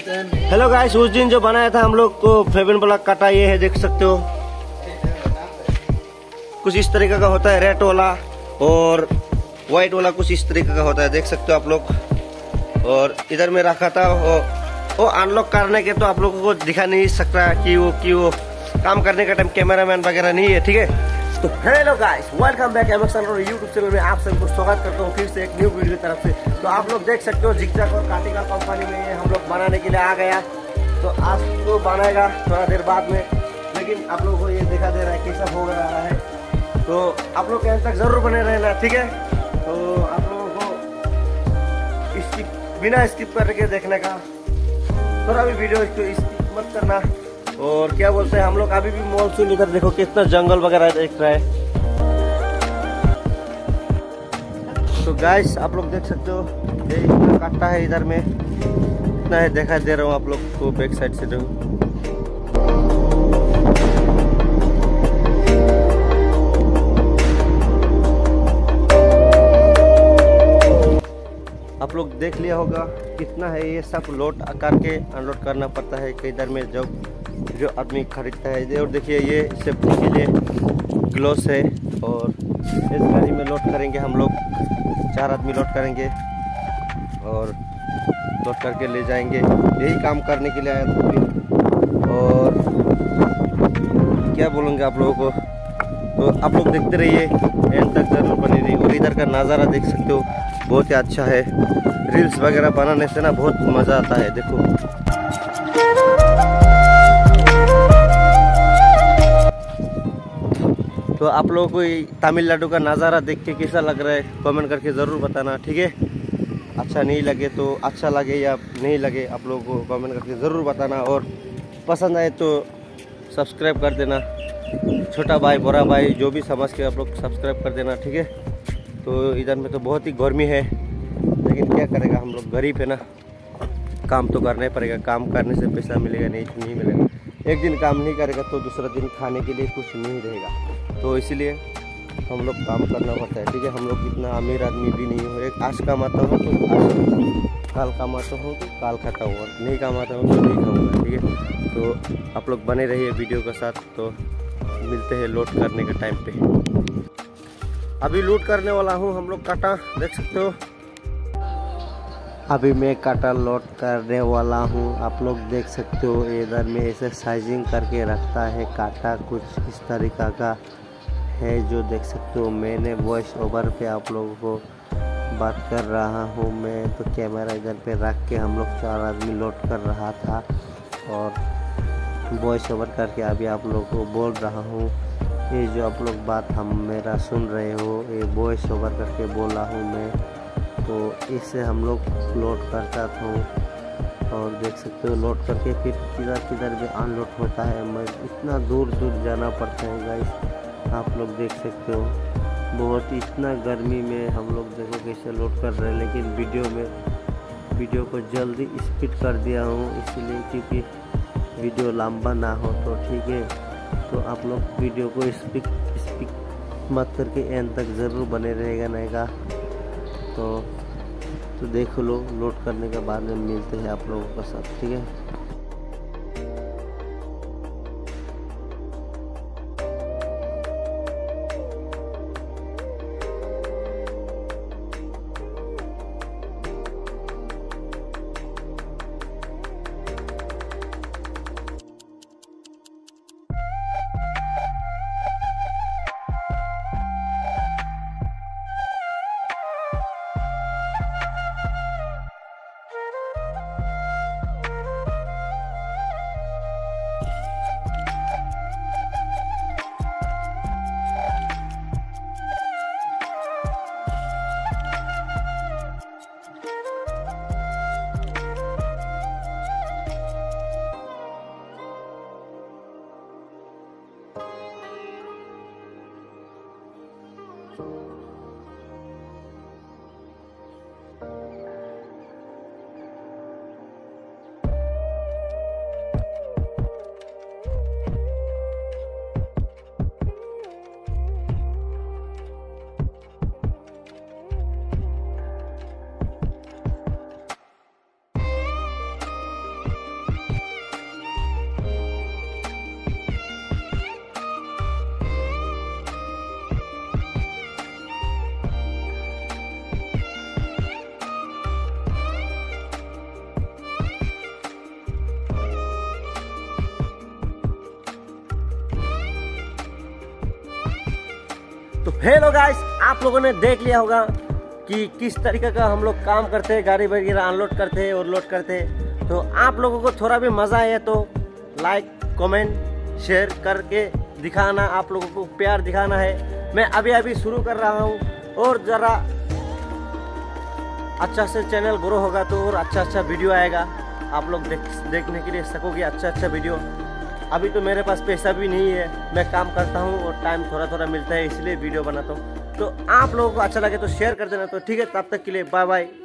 Hello guys, उस दिन जो बनाया था हम लोग को फेविन ब्लॉक काटा, ये है देख सकते हो। कुछ इस तरीके का होता है रेड वाला, और व्हाइट वाला कुछ इस तरीके का होता है, देख सकते हो आप लोग। और इधर में रखा था वो अनलॉक करने के, तो आप लोगों को दिखा नहीं सकता कि वो काम करने का टाइम कैमरामैन वगैरह नहीं है, ठीक है। तो हेलो गाइस, वेलकम बैक एमएक्सन और यूट्यूब चैनल में आप सबको स्वागत करता हूँ फिर से एक न्यू वीडियो की तरफ से। तो आप लोग देख सकते हो जिगजैग और काटिका कंपनी में ये हम लोग बनाने के लिए आ गया। तो आज तो बनाएगा थोड़ा देर बाद में, लेकिन आप लोगों को ये दिखा दे रहा है कैसा हो रहा है। तो आप लोग एंड तक जरूर बने रहना, ठीक है। तो आप लोगों को बिना स्किप करके देखने का, थोड़ा भी वीडियो स्किप मत करना। और क्या बोलते हैं, हम लोग अभी भी मॉनसून, इधर देखो कितना जंगल वगैरह दिख रहा है। तो गाइस आप लोग देख सकते हो ये इतना काटा है, इधर में इतना है, दिखाई दे रहा हूँ आप लोग को बैक साइड से। आप लोग देख लिया होगा कितना है, ये सब लोड करके अनलोड करना पड़ता है इधर में जो आदमी खरीदता है। और देखिए ये सेफ्टी के लिए ग्लोव्स है, और इस गाड़ी में लोड करेंगे हम लोग, 4 आदमी लोड करेंगे और लोड करके ले जाएंगे। यही काम करने के लिए आया था। और क्या बोलूँगा आप लोगों को, तो आप लोग देखते रहिए, एंड तक जरूर बने रहिए। और इधर का नज़ारा देख सकते हो, बहुत ही अच्छा है। रील्स वगैरह बनाने से ना बहुत मज़ा आता है, देखो। तो आप लोगों को तमिलनाडु का नज़ारा देख के कैसा लग रहा है कमेंट करके ज़रूर बताना, ठीक है। अच्छा नहीं लगे तो अच्छा लगे या नहीं लगे, आप लोगों को कमेंट करके ज़रूर बताना। और पसंद आए तो सब्सक्राइब कर देना, छोटा भाई बड़ा भाई जो भी समझ के आप लोग सब्सक्राइब कर देना, ठीक है। तो इधर में तो बहुत ही गर्मी है, लेकिन क्या करेगा, हम लोग गरीब है ना, काम तो करना ही पड़ेगा। काम करने से पैसा मिलेगा नहीं मिलेगा। एक दिन काम नहीं करेगा तो दूसरा दिन खाने के लिए कुछ नहीं रहेगा। तो इसलिए हम लोग काम करना पड़ता है, ठीक है। हम लोग इतना अमीर आदमी भी नहीं हो, एक आज कमाता हूँ तो आज, कल कमाता हूँ तो कल खाता हूँ, नहीं कमाता हूँ तो नहीं खाऊँगा, ठीक है। तो आप लोग बने रहिए वीडियो के साथ। तो मिलते हैं लोड करने के टाइम पे। अभी लोड करने वाला हूँ, हम लोग काटा देख सकते हो। अभी मैं काटा लोड करने वाला हूँ, आप लोग देख सकते हो। इधर में ऐसे साइजिंग करके रखता है काटा, कुछ इस तरीका का है जो देख सकते हो। मैंने वॉइस ओवर पे आप लोगों को बात कर रहा हूँ मैं, तो कैमरा इधर पे रख के हम लोग 4 आदमी लोड कर रहा था, और वॉइस ओवर करके अभी आप लोगों को बोल रहा हूँ। ये जो आप लोग बात हम मेरा सुन रहे हो, ये वॉइस ओवर करके बोला हूँ मैं। तो इससे हम लोग लोड करता था, और देख सकते हो लोड करके फिर किधर भी अनलोड होता है। मैं इतना दूर जाना पड़ता है गाइस, आप लोग देख सकते हो। बहुत इतना गर्मी में हम लोग देखो कैसे लोड कर रहे हैं, लेकिन वीडियो को जल्दी स्पीड कर दिया हूँ इसलिए, क्योंकि वीडियो लंबा ना हो, तो ठीक है। तो आप लोग वीडियो को स्पीड मत करके एंड तक ज़रूर बने रहेगा नहीं का। तो देख लो, लोड करने के बाद में मिलते हैं आप लोगों के साथ, ठीक है। हेलो गाइस, आप लोगों ने देख लिया होगा कि किस तरीके का हम लोग काम करते हैं, गाड़ी वगैरह अनलोड करते हैं और लोड करते हैं। तो आप लोगों को थोड़ा भी मज़ा आया तो लाइक कमेंट शेयर करके दिखाना, आप लोगों को प्यार दिखाना है। मैं अभी अभी शुरू कर रहा हूँ और ज़रा अच्छा से चैनल ग्रो होगा तो और अच्छा वीडियो आएगा, आप लोग देखने के लिए सकोगे अच्छा वीडियो। अभी तो मेरे पास पैसा भी नहीं है, मैं काम करता हूँ और टाइम थोड़ा मिलता है, इसलिए वीडियो बनाता हूँ। तो आप लोगों को अच्छा लगे तो शेयर कर देना। तो ठीक है, तब तक के लिए बाय बाय।